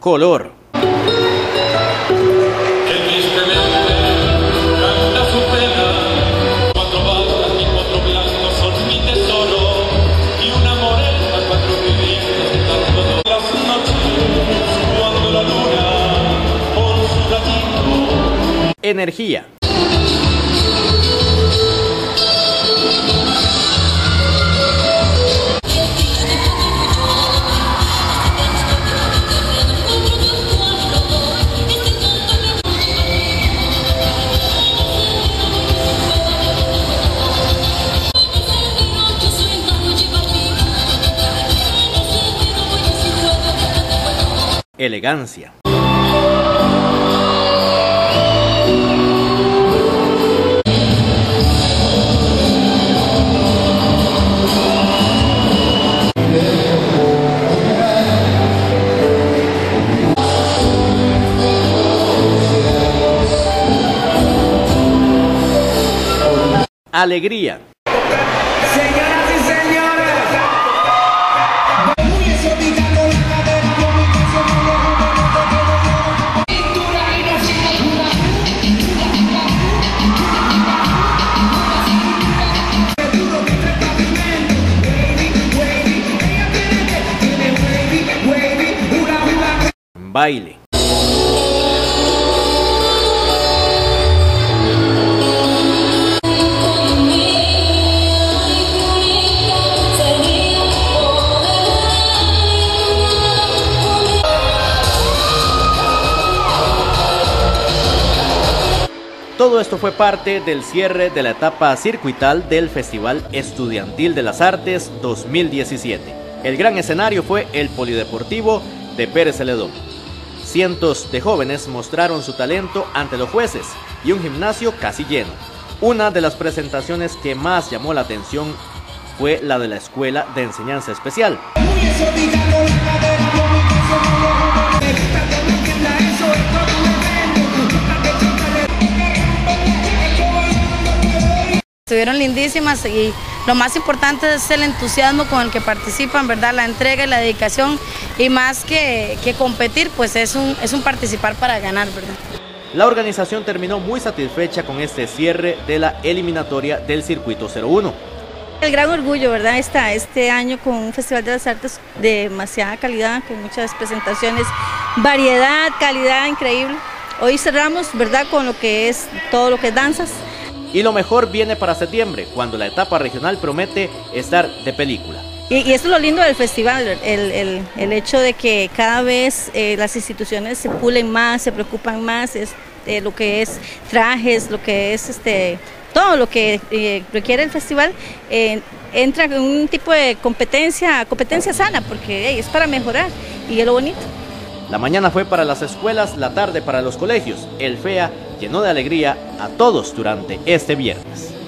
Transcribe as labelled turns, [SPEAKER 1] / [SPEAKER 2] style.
[SPEAKER 1] color. Energía. Elegancia. Alegría.
[SPEAKER 2] Señoras y señores,
[SPEAKER 1] Baile. Todo esto fue parte del cierre de la etapa circuital del Festival Estudiantil de las Artes 2017. El gran escenario fue el Polideportivo de Pérez Celedón. Cientos de jóvenes mostraron su talento ante los jueces y un gimnasio casi lleno. Una de las presentaciones que más llamó la atención fue la de la Escuela de Enseñanza Especial.
[SPEAKER 3] Estuvieron lindísimas y lo más importante es el entusiasmo con el que participan, ¿verdad? La entrega y la dedicación, y más que competir, pues es un participar para ganar, ¿verdad?
[SPEAKER 1] La organización terminó muy satisfecha con este cierre de la eliminatoria del Circuito 01.
[SPEAKER 4] El gran orgullo, ¿verdad? Este año con un Festival de las Artes de demasiada calidad, con muchas presentaciones, variedad, calidad increíble. Hoy cerramos, ¿verdad?, con lo que es todo lo que es danzas.
[SPEAKER 1] Y lo mejor viene para septiembre, cuando la etapa regional promete estar de película.
[SPEAKER 4] Y eso es lo lindo del festival, el hecho de que cada vez las instituciones se pulen más, se preocupan más, lo que es trajes, lo que es todo lo que requiere el festival, entra en un tipo de competencia sana, porque es para mejorar y es lo bonito.
[SPEAKER 1] La mañana fue para las escuelas, la tarde para los colegios. El FEA llenó de alegría a todos durante este viernes.